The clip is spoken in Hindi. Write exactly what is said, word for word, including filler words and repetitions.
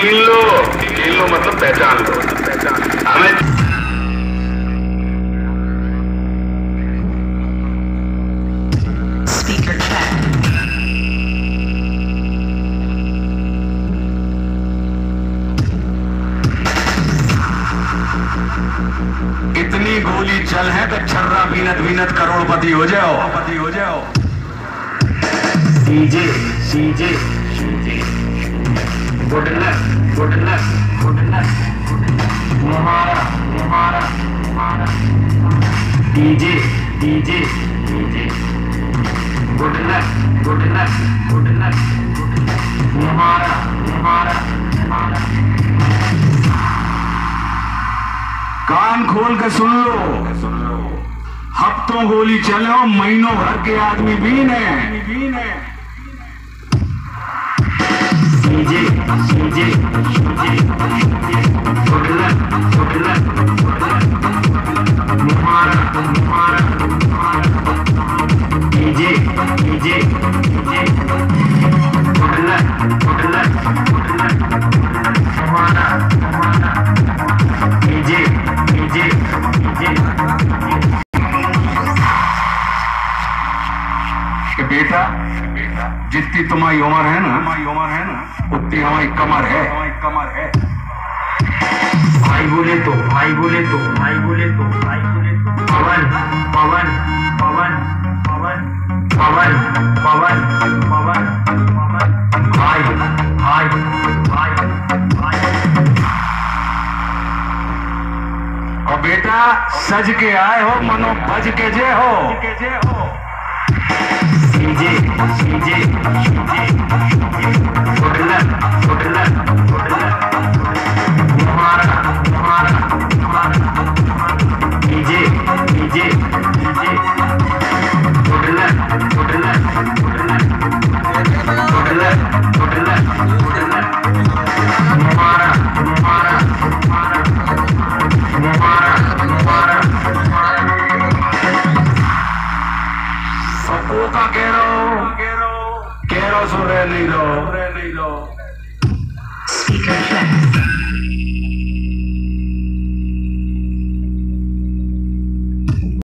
छीन लो, छीन लो मतलब पहचान लो, पहचान हमें। Speaker check. इतनी गोली चल है तो छर्रा बीनत बीनत करोड़पति हो जाओ, पति हो जाओ। CJ CJ CJ good luck good luck good luck मुहारा मुहारा मुहारा DJ DJ DJ good luck good luck good luck मुहारा मुहारा मुहारा। कान खोल के सुन लो, सुन लो। हफ्तों गोली चलो, महीनों भर के आदमी बीन है, बीन है। CJ CJ CJ good luck good luck good luck मुहारा मुहारा मुहारा DJ DJ DJ good luck good luck good luck मुहारा मुहारा डीजे डीजे डीजे। बेटा जितनी तुम्हारी उम्र है ना, हमारी उम्र है ना, उतनी हमारी कमर है, हमारी कमर है। भाई बोले तो भाई बोले तो भाई बोले तो भाई बोले तो पवन पवन पवन पवन पवन पवन पवन पवन भाई भाई भाई भाई। और बेटा सज के आए हो, मनो भज के जे हो, के जे हो। CJ CJ CJ good luck good luck good luck मुहारा मुहारा मुहारा DJ DJ DJ good luck good luck good luck good luck good luck good luck मुहारा मुहारा मुहारा मुहारा मुहारा का केरो केरो केरो सुरे नहीं लो, सुरे नहीं लो। Speaker check.